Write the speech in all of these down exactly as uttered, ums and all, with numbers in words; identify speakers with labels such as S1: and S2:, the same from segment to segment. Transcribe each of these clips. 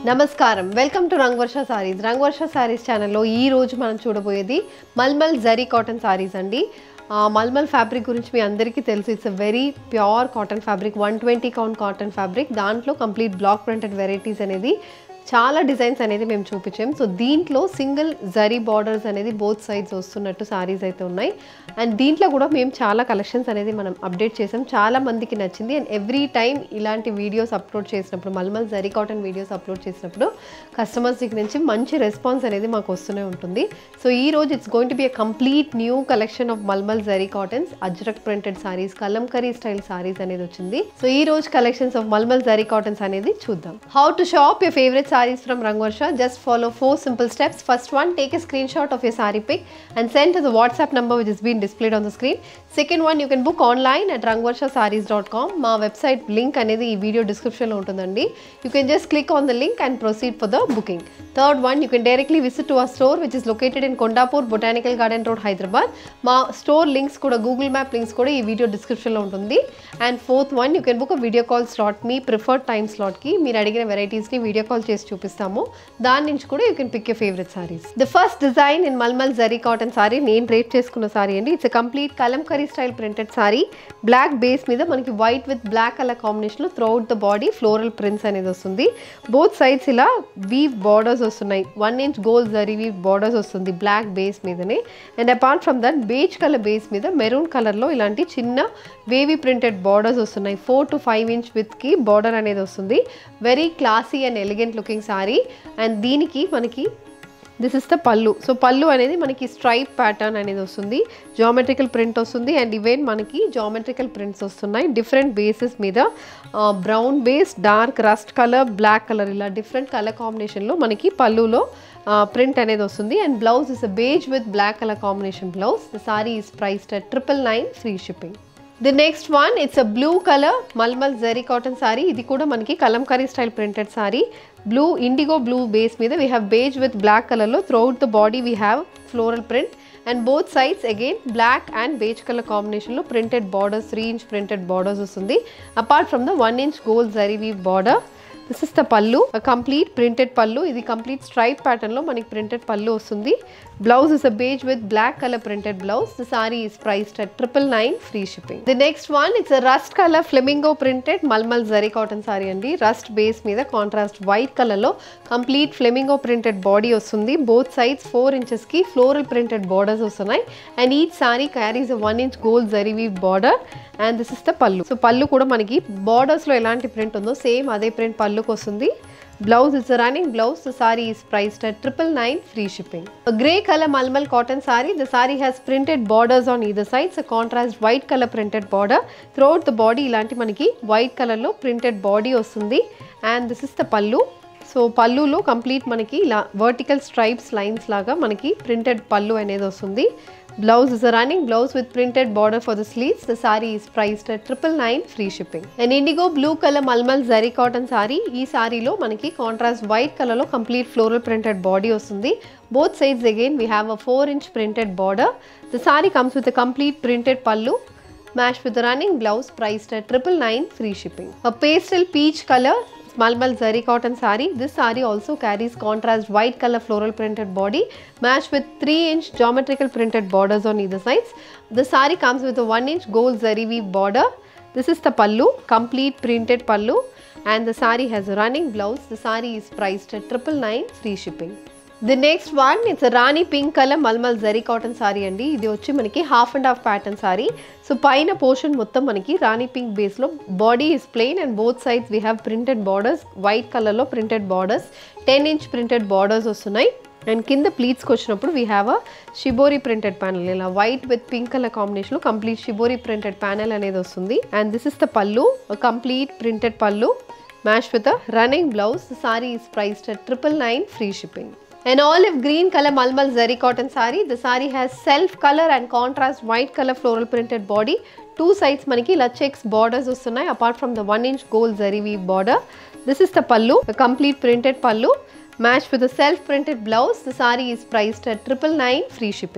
S1: నమస్కారం welcome to Rangvarsha sarees Rangvarsha sarees ఛానల్లో ఈ రోజు మనం చూడబోయేది మల్మల్ జరీ కాటన్ సారీస్ అండి మల్మల్ ఫ్యాబ్రిక్ గురించి మీ అందరికీ తెలుసు it's a very pure cotton fabric one twenty count cotton fabric దాంట్లో కంప్లీట్ బ్లాక్ ప్రింటెడ్ వెరైటీస్ అనేది చాలా డిజైన్స్ అనేది మేము చూపించాం సో దీంట్లో సింగిల్ జరీ బార్డర్స్ అనేది బోత్ సైడ్స్ వస్తున్నట్టు సారీస్ అయితే ఉన్నాయి అండ్ దీంట్లో కూడా మేము చాలా కలెక్షన్స్ అనేది మనం అప్డేట్ చేసాం చాలా మందికి నచ్చింది అండ్ ఎవ్రీ టైం ఇలాంటి వీడియోస్ అప్లోడ్ చేసినప్పుడు malmal zari cotton videos upload చేసినప్పుడు కస్టమర్స్ దగ్గర నుంచి మంచి రెస్పాన్స్ అనేది మాకు వస్తూనే ఉంటుంది సో ఈ రోజు it's going to be a complete new collection of malmal zari cottons ajrakh printed sarees kalamkari style sarees అనేది వచ్చింది సో ఈ రోజు collections of malmal zari cottons అనేది చూద్దాం how to shop your favourite sarees from Rangvarsha. Just follow four simple steps. First one, take a screenshot of your saree pic and send to the WhatsApp number which is being displayed on the screen. Second one, you can book online at rangvarsha sarees dot com. మా website link అనేది ఈ video description లో ఉంటుందండి. You can just click on the link and proceed for the booking. Third one, you can directly visit to our store which is located in Kondapur Botanical Garden Road, Hyderabad. మా store links కూడా Google Map links కూడా ఈ video description లో ఉంటుంది. And fourth one, you can book a video call slot me preferred time slot కి మీరు అడిగిన varieties ని వీడియో కాల్ చేసి చూపిస్తాము దాని నుంచి కూడా you can pick your favourite sarees the first design in malmal zari cotton saree నేను రేట్ చేసుకున్న సారీ అండి it's complete kalamkari style printed saree black base మీద మనకి white with black colour combination లో through the body floral prints అనేది వస్తుంది both sides ఇలా weave borders వస్తున్నాయి one inch gold zari weave borders వస్తుంది బ్లాక్ బేస్ మీదనే and apart from that beige colour base మీద మెరూన్ కలర్ లో ఇలాంటి చిన్న వేవీ ప్రింటెడ్ బార్డర్స్ వస్తున్నాయి four to five inch with కి బార్డర్ అనేది వస్తుంది very classy and elegant looking saree and దీనికి మనకి this is the pallu so pallu అనేది మనకి స్ట్రైప్ ప్యాటర్న్ అనేది వస్తుంది జామెట్రికల్ ప్రింట్ వస్తుంది అండ్ ఈవెన్ మనకి జామెట్రికల్ ప్రింట్స్ వస్తున్నాయి డిఫరెంట్ బేసెస్ మీద brown base dark rust colour black colour ఇలా డిఫరెంట్ కలర్ కాంబినేషన్లో మనకి పళ్ళులో ప్రింట్ అనేది వస్తుంది and blouse is a beige with black colour combination blouse the sorry is priced at triple nine free shipping The next one, it's a blue color Malmal Zari cotton saree. Idi kuda manaki kalamkari style printed saree. Blue, indigo blue base meeda we have beige with black color lo throughout the body we have floral print and both sides again black and beige color combination lo printed borders three inch printed borders ustundi. Apart from the one inch gold zari weave border. This is the pallu, a complete printed pallu. This is complete stripe pattern lo maniki printed pallu ostundi. Blouse is a beige with black color printed blouse. The saree is priced at triple nine free shipping. The next one, it's a rust color flamingo printed Malmal Zari cotton saree andi. Rust base meeda contrast white color lo complete flamingo printed body ostundi. Both sides four inches ki floral printed borders ostunnai and each saree carries a one inch gold zari weave border and this is the pallu. So pallu kuda maniki borders lo elanti print undo same ade print pallu kostundi. Blouse is a running blouse. The saree is priced at triple nine free shipping. A grey color Malmal cotton saree. The saree has printed borders on either sides. A contrast white color printed border throughout the body. Ilanti maniki white color lo printed body ostundi and this is the pallu. So pallu lo complete maniki ila vertical stripes lines laga maniki printed pallu anedi ostundi. Blouse is a running blouse with printed border for the sleeves. The saree is priced at triple nine free shipping. An indigo blue color Malmal Zari cotton saree. Ee saree lo manaki contrast white color lo complete floral printed body ostundi. Both sides again we have a four inch printed border. The saree comes with a complete printed pallu matched with a running blouse priced at triple nine free shipping. A pastel peach color Malmal Zari cotton saree. This saree also carries contrast white color floral printed body matched with three inch geometrical printed borders on either sides. The saree comes with a one inch gold zari weave border. This is the pallu, complete printed pallu and the saree has a running blouse. The saree is priced at triple nine free shipping. The next one, it's a Rani pink color Malmal Zari cotton saree andi. Idi vachi manaki half and half pattern saree. So paina portion mottam manaki Rani pink base lo body is plain and both sides we have printed borders white color lo printed borders ten inch printed borders వస్తున్నాయి and కింద pleats వచ్చినప్పుడు we have a shibori printed panel ఇలా white with pink color combination లో complete shibori printed panel అనేది వస్తుంది and this is the pallu a complete printed pallu matched with a running blouse. The saree is priced at triple nine free shipping. An olive green color Malmal Zari cotton saree. The saree has self color and contrast white color floral printed body. Two sides maniki ila checks borders ustunnai apart from the one inch gold zari weave border. This is the pallu, a complete printed pallu matched with a self printed blouse. The saree is priced at triple nine free shipping.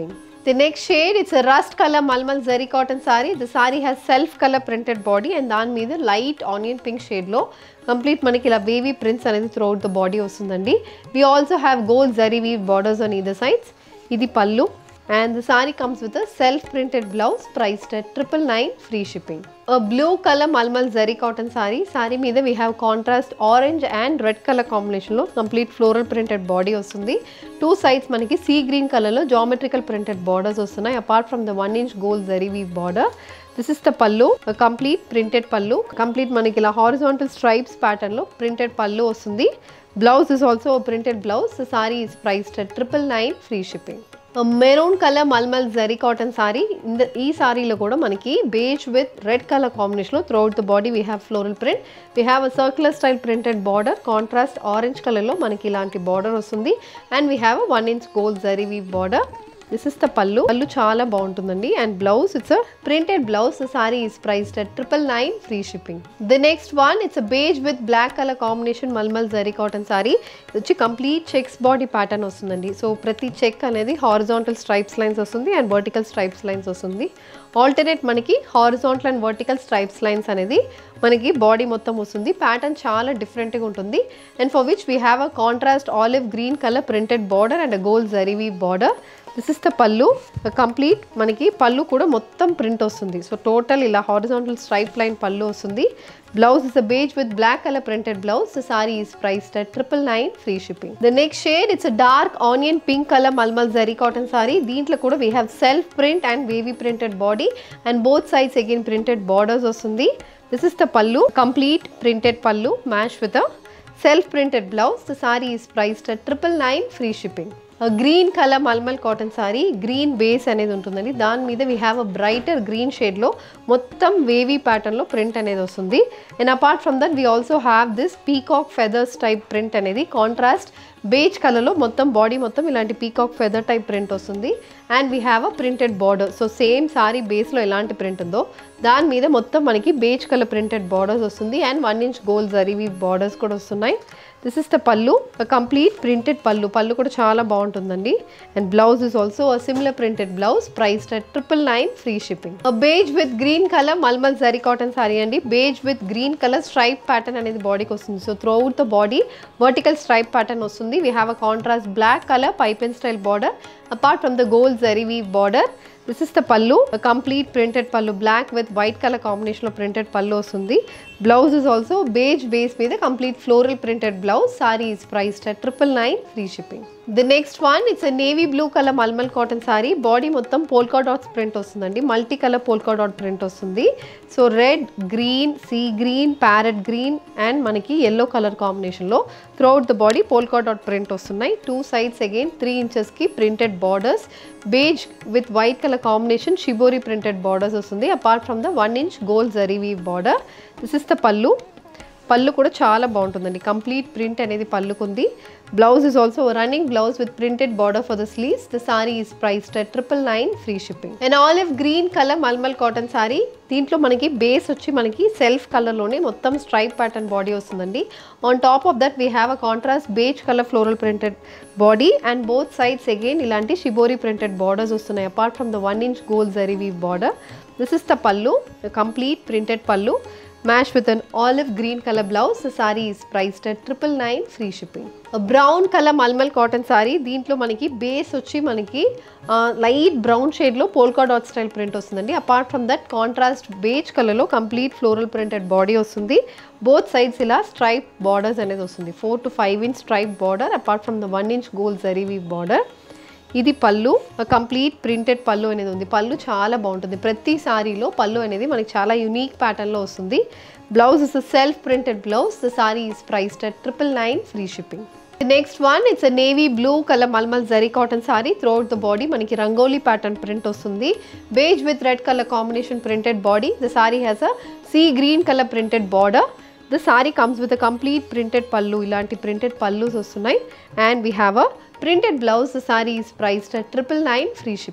S1: The next shade, it's a rust color Malmal Zari cotton saree. The saree has self color printed body and దాని మీద light onion pink shade లో complete మనకి ఇలా wavy prints అనేది throughout the body వస్తుందండి. We also have gold zari weave borders on either sides. ఇది పల్లు and the saree comes with a self printed blouse priced at triple nine free shipping. A blue color Malmal Zari cotton saree. Saree మీద we have contrast orange and red color combination లో complete floral printed body వస్తుంది. Two sides మనకి sea green color లో geometrical printed borders వస్తున్నాయి. Apart from the one inch gold zari weave border, this is the pallu, a complete printed pallu. Complete మనకి ఇలా horizontal stripes pattern లో printed pallu వస్తుంది. Blouse is also a printed blouse. The saree is priced at triple nine free shipping. A maroon color Malmal Zari cotton saree. In the ee saree lo kuda manaki beige with red color combination lo throughout the body we have floral print. We have a circular style printed border, contrast orange color lo manaki ilanti border vastundi, and we have a one inch gold zari weave border. This is the pallu. Pallu chaala baaguntundandi, and blouse, it's a printed blouse. The saree is priced at triple nine free shipping. The next one, it's a beige with black color combination Malmal Zari cotton saree. It's a complete checks body pattern vastundandi. So prati check anedi horizontal stripes lines vastundi and vertical stripes lines vastundi. Alternate manaki horizontal and vertical stripes lines anedi manaki body mottam vastundi. Pattern chaala different ga untundi, and for which we have a contrast olive green color printed border and a gold zari weave border. This is the pallu, a complete మనకి పల్లు కూడా మొత్తం print వస్తుంది. So total ఇలా horizontal stripe line pallu వస్తుంది. Blouse is a beige with black color printed blouse. The saree is priced at triple nine free shipping. The next shade, it's a dark onion pink color Malmal Zari cotton saree. దీంట్లో కూడా we have self print and wavy printed body, and both sides again printed borders వస్తుంది. This is the pallu, complete printed pallu matched with a self printed blouse. The saree is priced at triple nine free shipping. A green color Malmal cotton saree, green base అనేది ఉంటుందండి. దాని మీద we have a brighter green shade లో మొత్తం wavy pattern లో print అనేది వస్తుంది. And apart from that we also have this peacock feathers type print అనేది contrast beige color లో మొత్తం బాడీ మొత్తం ఇలాంటి peacock feather type print వస్తుంది. And we have a printed border. So same saree base లో ఎలాంటి print ఉందో దాని మీద మొత్తం మనకి beige color printed borders వస్తుంది, and one inch gold zari weave borders కూడా వస్తున్నాయి. This is the pallu, a complete printed pallu. Pallu kuda chaala baaguntundandi, and blouse is also a similar printed blouse priced at triple nine free shipping. A beige with green color Malmal Zari cotton saree andi. Beige with green color stripe pattern anedi body ki vastundi. So throughout the body vertical stripe pattern vastundi. We have a contrast black color pipe and style border apart from the gold zari weave border. This is the pallu, a complete printed pallu, black with white color combination of printed pallu vastundi. Blouse is also beige base with a complete floral printed blouse. Saree is priced at triple nine free shipping. The next one, it's a navy blue color Malmal cotton saree. Body mottam polka dots print vastundandi, multi color polka dot print vastundi. So red, green, sea green, parrot green and manaki yellow color combination lo throughout the body polka dot print vastunnai. Two sides again three inches ki printed borders, beige with white color combination shibori printed borders vastundi, apart from the one inch gold zari weave border. This is the pallu. పల్లు కూడా చాలా బాగుంటుందండి, complete print అనేది పల్లుకుంది. Blouse is also running blouse with printed border for the sleeves. The sorry is priced at triple nine free shipping. And olive green colour malmal cotton saree. దీంట్లో మనకి base వచ్చి మనకి సెల్ఫ్ కలర్లోనే మొత్తం స్ట్రైప్ ప్యాటర్న్ బాడీ వస్తుందండి. On top of that we have a contrast beige colour floral printed body and both sides again ఇలాంటి shibori printed borders వస్తున్నాయి, apart from the one inch gold zari weave border. This is the pallu, complete printed pallu matched with an olive green color blouse. The saree is priced at triple nine free shipping. A brown color malmal cotton saree. దీంట్లో మనకి base వచ్చి మనకి light brown షేడ్లో polka dot style print వస్తుందండి. Apart from that contrast beige కలర్లో complete floral printed body వస్తుంది. Both sides ఇలా stripe borders అనేది వస్తుంది, four to five inch stripe border apart from the one inch gold zari weave border. ఇది pallu, complete printed పళ్ళు అనేది ఉంది. పళ్ళు చాలా బాగుంటుంది, ప్రతి సారీలో పళ్ళు అనేది మనకి చాలా యూనిక్ ప్యాటర్న్లో వస్తుంది. Blouse is a self printed blouse. The sorry is priced at triple nine free shipping. The next one, it's a navy blue color malmal zari cotton saree. Throughout the body maniki rangoli pattern print ostundi. Beige with red color combination printed body. The saree has a sea green color printed border. The saree comes with a complete printed pallu. Ilanti printed pallus ostunnai, and we have a printed blouse. The saree is priced at triple nine free shipping.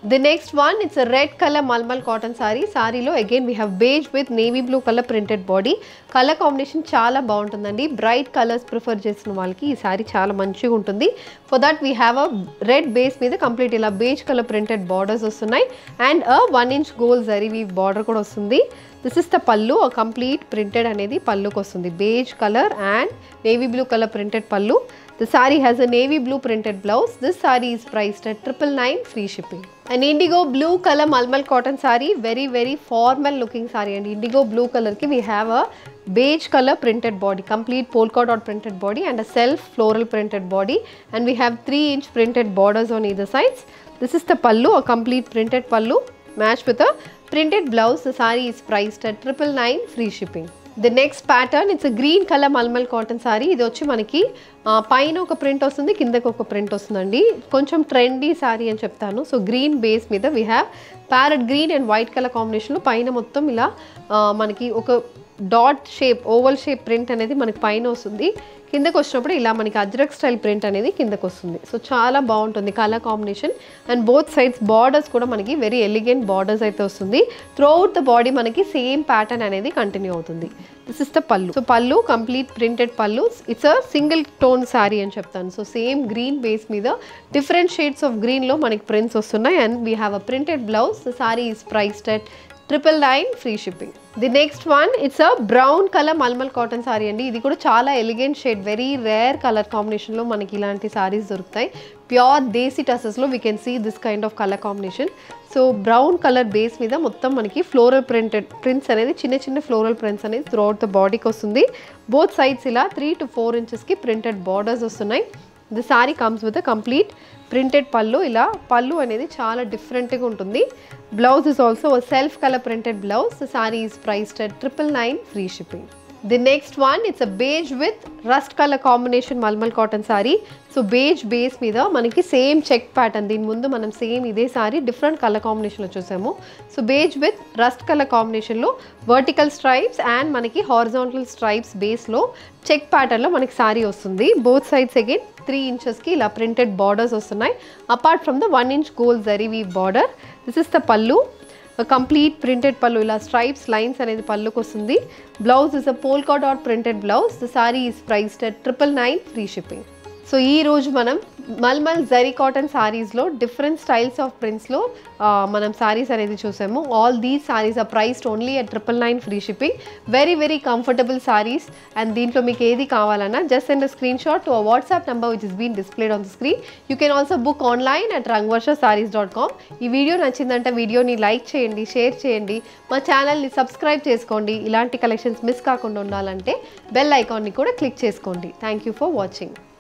S1: The next one, it's a red color malmal cotton saree. Saree lo again we have beige with navy blue color printed body. Color combination చాలా బాగుంటుందండి. Bright colours prefer చేసిన వాళ్ళకి ఈ sorry చాలా మంచిగా ఉంటుంది. For that we have a red base మీద complete ఇలా బేజ్ కలర్ ప్రింటెడ్ బార్డర్స్ వస్తున్నాయి and a one inch gold zari weave border కూడా వస్తుంది. This is the pallu, a complete printed అనేది పల్లుకి వస్తుంది. Beige colour and navy blue colour printed pallu. The saree has a navy blue printed blouse. This saree is priced at triple nine, free shipping. An indigo blue color malmal cotton saree, very very formal looking saree. And indigo blue color ki we have a beige color printed body, complete polka dot printed body and a self floral printed body. And we have three inch printed borders on either sides. This is the pallu, a complete printed pallu matched with a printed blouse. The saree is priced at triple nine, free shipping. The next pattern, it's a green color malmal cotton saree. ఇది వచ్చి మనకి పైన ఒక print వస్తుంది, కిందకి ఒక print వస్తుందండి. కొంచెం ట్రెండీ సారీ అని చెప్తాను. సో గ్రీన్ బేస్ మీద we have parrot green and white colour కాంబినేషన్లో పైన మొత్తం ఇలా మనకి ఒక dot shape oval shape print అనేది మనకి పైన వస్తుంది. కిందకు వచ్చినప్పుడు ఇలా మనకి అజ్రక్ స్టైల్ ప్రింట్ అనేది కిందకు వస్తుంది. సో చాలా బాగుంటుంది colour combination and both sides borders కూడా మనకి వెరీ ఎలిగెంట్ బార్డర్స్ అయితే వస్తుంది. త్రూ అవుట్ ద బాడీ మనకి సేమ్ ప్యాటర్న్ అనేది కంటిన్యూ అవుతుంది. This is the pallu. So pallu complete printed pallu. It's a single tone saree అని చెప్తాను. సో సేమ్ గ్రీన్ బేస్ మీద డిఫరెంట్ షేడ్స్ ఆఫ్ గ్రీన్లో మనకి ప్రింట్స్ వస్తున్నాయి and we have a printed blouse. The saree is priced at triple nine, free shipping. The next one, it's a brown colour malmal cotton saree అండి. ఇది కూడా చాలా elegant shade, very rare colour కాంబినేషన్లో మనకి ఇలాంటి సారీస్ దొరుకుతాయి. ప్యూర్ దేశీ టసెస్లో we can see this kind of colour combination. So brown colour base మీద మొత్తం మనకి ఫ్లోరల్ ప్రింటెడ్ ప్రింట్స్ అనేది చిన్న చిన్న ఫ్లోరల్ ప్రింట్స్ అనేది త్రూ అవుట్ ద బాడీకి వస్తుంది. బోత్ సైడ్స్ ఇలా త్రీ టు ఫోర్ ఇంచెస్కి ప్రింటెడ్ బార్డర్స్ వస్తున్నాయి. The saree comes with a complete printed pallu. ఇలా పల్లు అనేది చాలా డిఫరెంట్గా ఉంటుంది. Blouse is also self colour printed blouse. The sorry is priced at triple nine, free shipping. The next one, it's a beige with rust colour combination mulmul cotton sari. So beige base మీద మనకి same check pattern, దీని ముందు మనం same ఇదే sorry different colour కాంబినేషన్లో చూసాము. So beige with rust colour కాంబినేషన్లో vertical stripes and మనకి హారిజాంటల్ స్ట్రైప్స్ బేస్లో చెక్ ప్యాటర్న్లో మనకి సారీ వస్తుంది. బోత్ సైడ్స్ అగైన్ త్రీ ఇంచెస్కి ఇలా ప్రింటెడ్ బార్డర్స్ వస్తున్నాయి. Apart from the one inch gold zari weave border. This is the pallu, complete printed pallu. ఇలా స్ట్రైప్స్ లైన్స్ అనేది పల్లుకి వస్తుంది. Blouse is a polka dot printed blouse. The sorry is priced at triple nine, free shipping. So ఈ రోజు మనం mulmul zari cotton సారీస్లో different styles of ప్రింట్స్లో మనం సారీస్ అనేది చూసాము. All these saris are priced only at triple nine, free shipping. Very very comfortable saris. And దీంట్లో మీకు ఏది కావాలన్నా just send a screenshot to a WhatsApp number which is been displayed on the screen. You can also book online at Rangavarsha saris dot com. ఈ video నచ్చిందంటే వీడియోని like చేయండి, share చేయండి, మా ఛానల్ని సబ్స్క్రైబ్ చేసుకోండి. ఇలాంటి కలెక్షన్స్ మిస్ కాకుండా ఉండాలంటే బెల్ ఐకాన్ని కూడా క్లిక్ చేసుకోండి. Thank you for watching.